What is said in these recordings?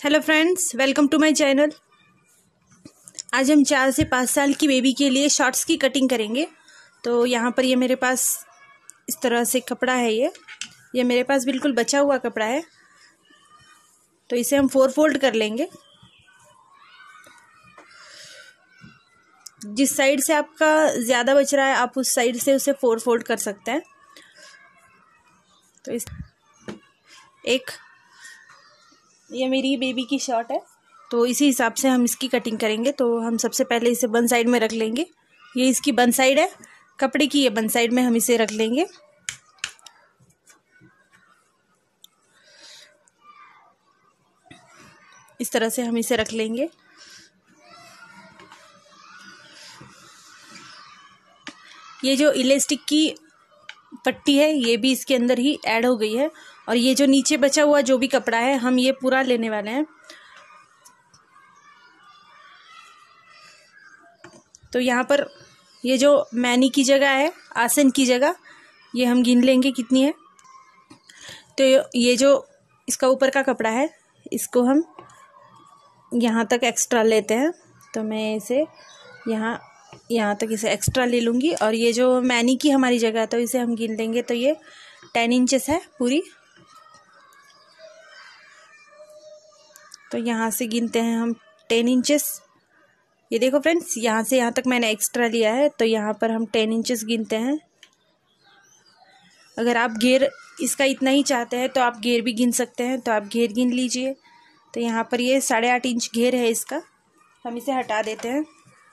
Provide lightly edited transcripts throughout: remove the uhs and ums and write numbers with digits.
Hello friends, welcome to my channel. आज हम 4 से 5 साल की बेबी के लिए शॉर्ट्स की कटिंग करेंगे। तो यहाँ पर ये मेरे पास इस तरह से कपड़ा है। ये मेरे पास बिल्कुल बचा हुआ कपड़ा है, तो इसे हम 4 फोल्ड कर लेंगे। जिस साइड से आपका ज़्यादा बच रहा है आप उस साइड से उसे 4 फोल्ड कर सकते हैं। तो ये मेरी बेबी की शर्ट है, तो इसी हिसाब से हम इसकी कटिंग करेंगे। तो हम सबसे पहले इसे बन साइड में रख लेंगे। ये इसकी बन साइड है कपड़े की, ये बन साइड में हम इसे रख लेंगे। इस तरह से हम इसे रख लेंगे। ये जो इलास्टिक की पट्टी है ये भी इसके अंदर ही ऐड हो गई है, और ये जो नीचे बचा हुआ जो भी कपड़ा है हम ये पूरा लेने वाले हैं। तो यहाँ पर ये जो मैनी की जगह है, आसन की जगह, ये हम गिन लेंगे कितनी है। तो ये जो इसका ऊपर का कपड़ा है इसको हम यहाँ तक एक्स्ट्रा लेते हैं। तो मैं इसे यहाँ तक इसे एक्स्ट्रा ले लूँगी। और ये जो मैनी की हमारी जगह है तो इसे हम गिन लेंगे। तो ये 10 इंचेस है पूरी। तो यहाँ से गिनते हैं हम 10 इंचेस। ये देखो फ्रेंड्स, यहाँ से यहाँ तक मैंने एक्स्ट्रा लिया है, तो यहाँ पर हम 10 इंचेस गिनते हैं। अगर आप घेर इसका इतना ही चाहते हैं तो आप घेर भी गिन सकते हैं, तो आप घेर गिन लीजिए। तो यहाँ पर ये 8.5 इंच घेर है इसका, हम इसे हटा देते हैं।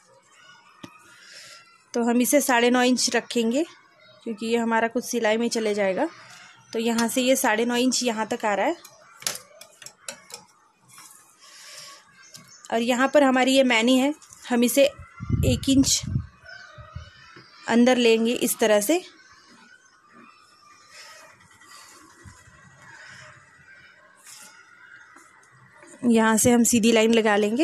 तो हम इसे 9.5 इंच रखेंगे क्योंकि ये हमारा कुछ सिलाई में चले जाएगा। तो यहाँ से ये 9.5 इंच यहाँ तक आ रहा है। और यहाँ पर हमारी ये मैनी है, हम इसे 1 इंच अंदर लेंगे इस तरह से। यहाँ से हम सीधी लाइन लगा लेंगे।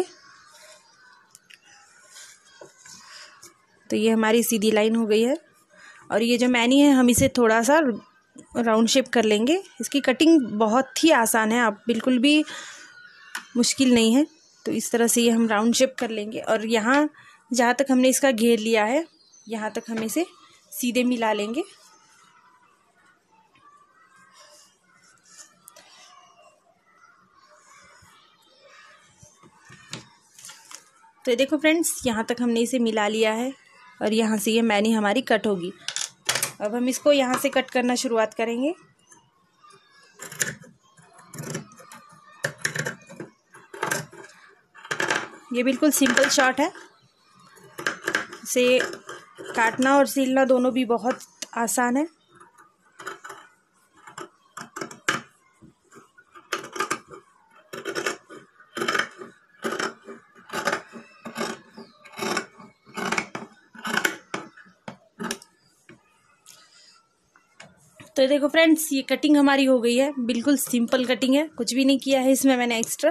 तो ये हमारी सीधी लाइन हो गई है। और ये जो मैनी है हम इसे थोड़ा सा राउंड शेप कर लेंगे। इसकी कटिंग बहुत ही आसान है, आप बिल्कुल भी मुश्किल नहीं है। तो इस तरह से ये हम राउंड शेप कर लेंगे। और यहाँ जहाँ तक हमने इसका घेर लिया है यहाँ तक हम इसे सीधे मिला लेंगे। तो ये देखो फ्रेंड्स, यहाँ तक हमने इसे मिला लिया है और यहाँ से ये मैनी हमारी कट होगी। अब हम इसको यहाँ से कट करना शुरुआत करेंगे। ये बिल्कुल सिंपल शॉर्ट है, इसे काटना और सिलना दोनों भी बहुत आसान है। तो देखो फ्रेंड्स, ये कटिंग हमारी हो गई है। बिल्कुल सिंपल कटिंग है, कुछ भी नहीं किया है इसमें मैंने एक्स्ट्रा।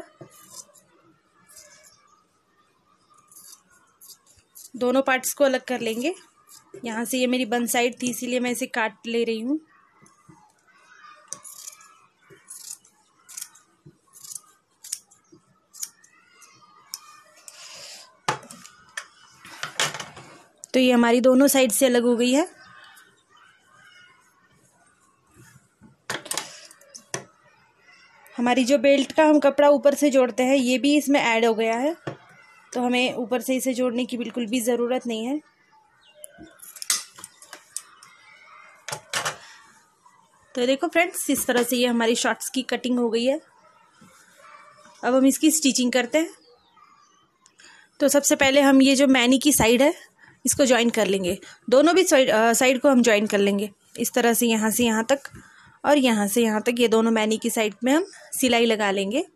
दोनों पार्ट्स को अलग कर लेंगे। यहाँ से ये मेरी बन साइड थी इसीलिए मैं इसे काट ले रही हूँ। तो ये हमारी दोनों साइड से अलग हो गई है। हमारी जो बेल्ट का हम कपड़ा ऊपर से जोड़ते हैं ये भी इसमें ऐड हो गया है, तो हमें ऊपर से इसे जोड़ने की बिल्कुल भी ज़रूरत नहीं है। तो देखो फ्रेंड्स, इस तरह से ये हमारी शॉर्ट्स की कटिंग हो गई है। अब हम इसकी स्टिचिंग करते हैं। तो सबसे पहले हम ये जो मैनी की साइड है इसको ज्वाइन कर लेंगे। दोनों भी साइड को हम ज्वाइन कर लेंगे इस तरह से यहाँ तक, और यहाँ से यहाँ तक। ये दोनों मैनी की साइड में हम सिलाई लगा लेंगे।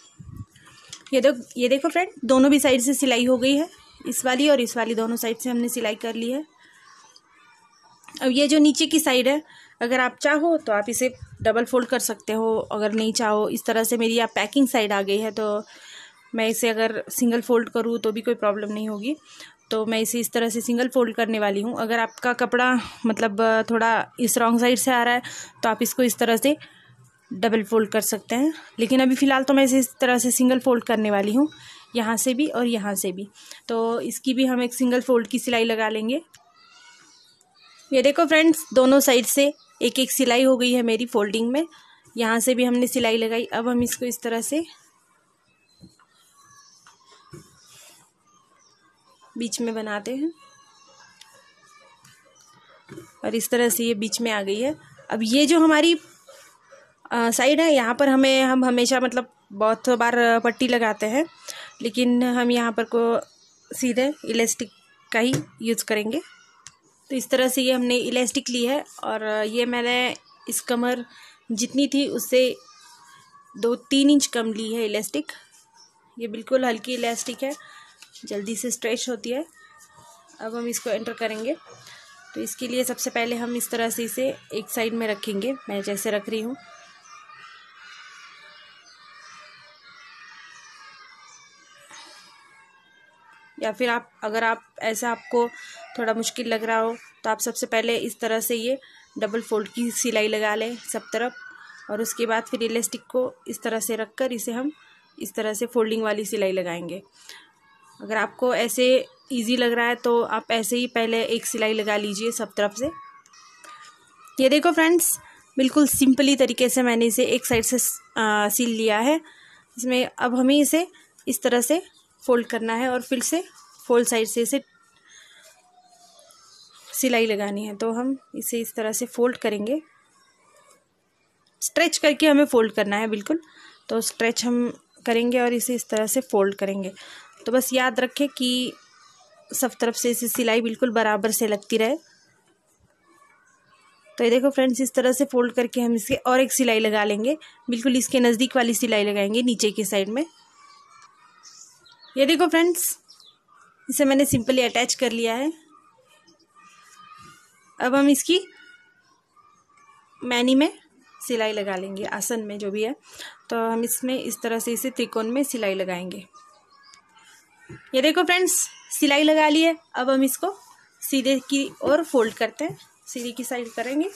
ये देखो फ्रेंड, दोनों भी साइड से सिलाई हो गई है। इस वाली और इस वाली दोनों साइड से हमने सिलाई कर ली है। अब ये जो नीचे की साइड है, अगर आप चाहो तो आप इसे डबल फोल्ड कर सकते हो, अगर नहीं चाहो इस तरह से। मेरी आप पैकिंग साइड आ गई है तो मैं इसे अगर सिंगल फोल्ड करूँ तो भी कोई प्रॉब्लम नहीं होगी। तो मैं इसे इस तरह से सिंगल फोल्ड करने वाली हूँ। अगर आपका कपड़ा मतलब थोड़ा इस रॉन्ग साइड से आ रहा है तो आप इसको इस तरह से डबल फोल्ड कर सकते हैं, लेकिन अभी फ़िलहाल तो मैं इस तरह से सिंगल फोल्ड करने वाली हूँ, यहाँ से भी और यहाँ से भी। तो इसकी भी हम एक सिंगल फोल्ड की सिलाई लगा लेंगे। ये देखो फ्रेंड्स, दोनों साइड से एक एक सिलाई हो गई है मेरी फोल्डिंग में। यहाँ से भी हमने सिलाई लगाई। अब हम इसको इस तरह से बीच में बनाते हैं और इस तरह से ये बीच में आ गई है। अब ये जो हमारी साइड है, यहाँ पर हम हमेशा मतलब बहुत बार पट्टी लगाते हैं, लेकिन हम यहाँ पर को सीधे इलास्टिक का ही यूज़ करेंगे। तो इस तरह से ये हमने इलास्टिक ली है और ये मैंने इस कमर जितनी थी उससे 2-3 इंच कम ली है इलास्टिक। ये बिल्कुल हल्की इलास्टिक है, जल्दी से स्ट्रेच होती है। अब हम इसको एंटर करेंगे। तो इसके लिए सबसे पहले हम इस तरह से इसे एक साइड में रखेंगे, मैं जैसे रख रही हूँ। या फिर अगर आप ऐसा आपको थोड़ा मुश्किल लग रहा हो तो आप सबसे पहले इस तरह से ये डबल फोल्ड की सिलाई लगा लें सब तरफ, और उसके बाद फिर इलास्टिक को इस तरह से रखकर इसे हम इस तरह से फोल्डिंग वाली सिलाई लगाएंगे। अगर आपको ऐसे इजी लग रहा है तो आप ऐसे ही पहले एक सिलाई लगा लीजिए सब तरफ से। ये देखो फ्रेंड्स, बिल्कुल सिंपली तरीके से मैंने इसे एक साइड से सिल लिया है। इसमें अब हमें इसे इस तरह से फोल्ड करना है और फिर से फोल्ड साइड से इसे सिलाई लगानी है। तो हम इसे इस तरह से फोल्ड करेंगे, स्ट्रेच करके हमें फोल्ड करना है बिल्कुल। तो स्ट्रेच हम करेंगे और इसे इस तरह से फोल्ड करेंगे। तो बस याद रखें कि सब तरफ से इसे सिलाई बिल्कुल बराबर से लगती रहे। तो ये देखो फ्रेंड्स, इस तरह से फोल्ड करके हम इसके और एक सिलाई लगा लेंगे, बिल्कुल इसके नज़दीक वाली सिलाई लगाएंगे नीचे की साइड में। ये देखो फ्रेंड्स, इसे मैंने सिंपली अटैच कर लिया है। अब हम इसकी मैनी में सिलाई लगा लेंगे, आसन में जो भी है। तो हम इसमें इस तरह से इसे त्रिकोण में सिलाई लगाएंगे। ये देखो फ्रेंड्स, सिलाई लगा ली है। अब हम इसको सीधे की ओर फोल्ड करते हैं, सीधी की साइड करेंगे।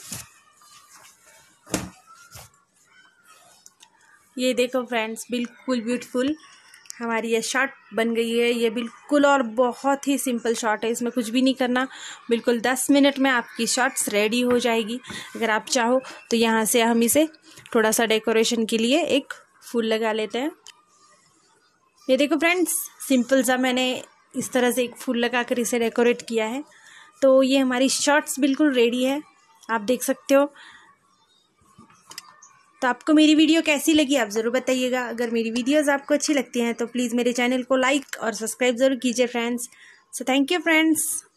ये देखो फ्रेंड्स, बिल्कुल ब्यूटीफुल हमारी ये शर्ट बन गई है। ये बिल्कुल और बहुत ही सिंपल शर्ट है, इसमें कुछ भी नहीं करना। बिल्कुल 10 मिनट में आपकी शर्ट्स रेडी हो जाएगी। अगर आप चाहो तो यहाँ से हम इसे थोड़ा सा डेकोरेशन के लिए एक फूल लगा लेते हैं। ये देखो फ्रेंड्स, सिंपल सा मैंने इस तरह से एक फूल लगा कर इसे डेकोरेट किया है। तो ये हमारी शर्ट्स बिल्कुल रेडी है, आप देख सकते हो। तो आपको मेरी वीडियो कैसी लगी आप ज़रूर बताइएगा। अगर मेरी वीडियोस आपको अच्छी लगती हैं तो प्लीज़ मेरे चैनल को लाइक और सब्सक्राइब ज़रूर कीजिए friends. So thank you friends.